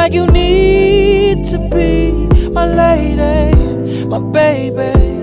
like you need to be my lady, my baby.